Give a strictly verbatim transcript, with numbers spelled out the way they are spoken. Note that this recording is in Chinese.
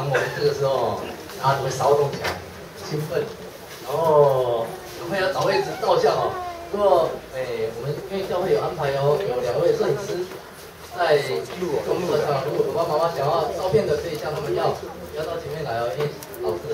忙，我们这个时候啊会骚动起来，兴奋，然后赶快要找位置照相哦。不过，诶，我们因为教会有安排哦，有两位摄影师在公路上，如果爸爸妈妈想要照片的，可以向他们要，要到前面来哦，因为老师